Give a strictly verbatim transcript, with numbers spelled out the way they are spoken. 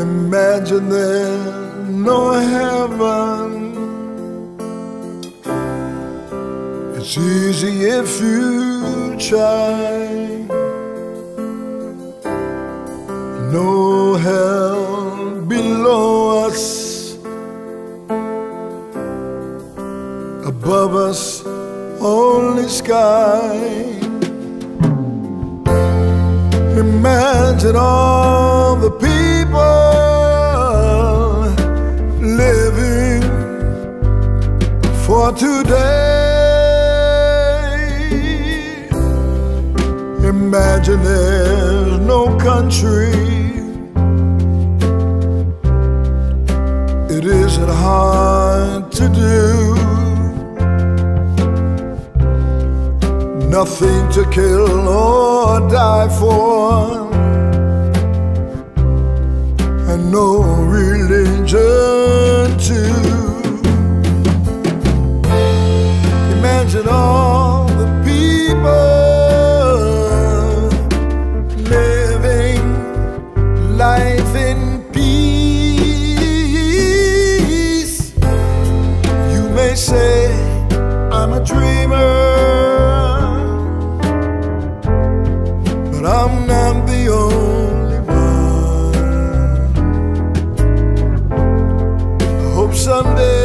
Imagine there's no heaven. It's easy if you try. No hell below us, above us only sky. Imagine all the people living for today. Imagine there's no country. It isn't hard to do. Nothing to kill or die for, and no religion too. Imagine all the people living life in peace. You may say I'm a dreamer, I'm not the only one. I hope someday